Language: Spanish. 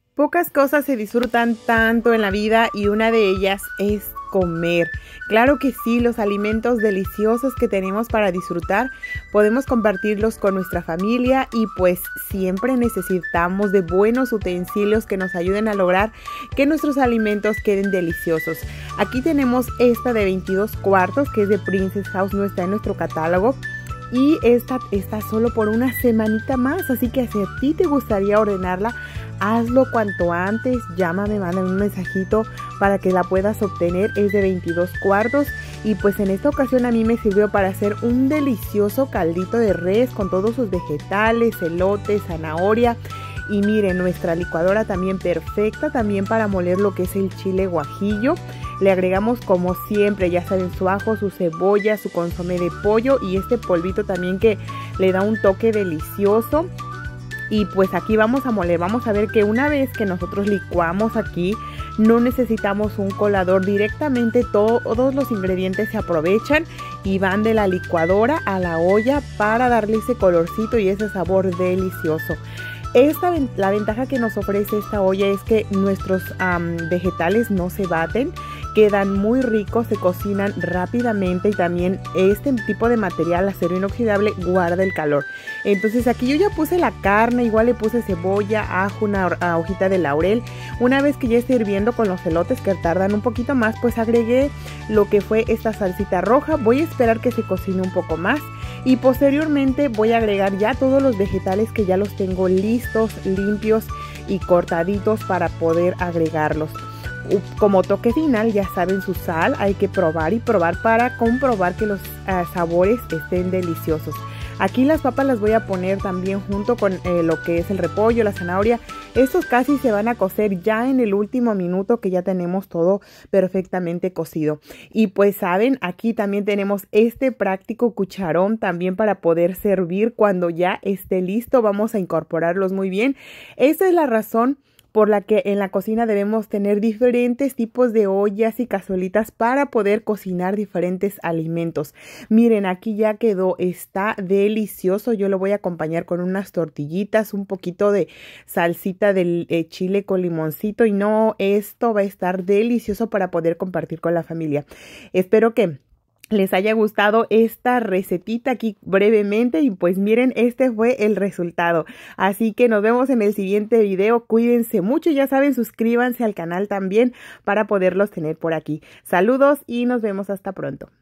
Pocas cosas se disfrutan tanto en la vida y una de ellas es comer. Claro que sí, los alimentos deliciosos que tenemos para disfrutar podemos compartirlos con nuestra familia y pues siempre necesitamos de buenos utensilios que nos ayuden a lograr que nuestros alimentos queden deliciosos. Aquí tenemos esta de 22 cuartos que es de Princess House, no está en nuestro catálogo. Y esta está solo por una semanita más, así que si a ti te gustaría ordenarla, hazlo cuanto antes, llámame, mándame un mensajito para que la puedas obtener. Es de 22 cuartos y pues en esta ocasión a mí me sirvió para hacer un delicioso caldito de res con todos sus vegetales, elote, zanahoria. Y miren, nuestra licuadora también perfecta, también para moler lo que es el chile guajillo. Le agregamos como siempre, ya saben, su ajo, su cebolla, su consomé de pollo y este polvito también que le da un toque delicioso. Y pues aquí vamos a moler, vamos a ver que una vez que nosotros licuamos aquí, no necesitamos un colador, directamente todos los ingredientes se aprovechan y van de la licuadora a la olla para darle ese colorcito y ese sabor delicioso. La ventaja que nos ofrece esta olla es que nuestros vegetales no se baten, quedan muy ricos, se cocinan rápidamente y también este tipo de material, acero inoxidable, guarda el calor. Entonces aquí yo ya puse la carne, igual le puse cebolla, ajo, una hojita de laurel. Una vez que ya esté hirviendo con los elotes que tardan un poquito más, pues agregué lo que fue esta salsita roja. Voy a esperar que se cocine un poco más y posteriormente voy a agregar ya todos los vegetales que ya los tengo listos, limpios y cortaditos para poder agregarlos. Como toque final, ya saben, su sal, hay que probar y probar para comprobar que los sabores estén deliciosos. Aquí las papas las voy a poner también junto con lo que es el repollo, la zanahoria. Estos casi se van a cocer ya en el último minuto que ya tenemos todo perfectamente cocido. Y pues saben, aquí también tenemos este práctico cucharón también para poder servir cuando ya esté listo. Vamos a incorporarlos muy bien. Esta es la razón por la que en la cocina debemos tener diferentes tipos de ollas y cazuelitas para poder cocinar diferentes alimentos. Miren, aquí ya quedó, está delicioso. Yo lo voy a acompañar con unas tortillitas, un poquito de salsita del chile con limoncito y no, esto va a estar delicioso para poder compartir con la familia. Espero que les haya gustado esta recetita aquí brevemente y pues miren, este fue el resultado. Así que nos vemos en el siguiente video. Cuídense mucho, ya saben, suscríbanse al canal también para poderlos tener por aquí. Saludos y nos vemos hasta pronto.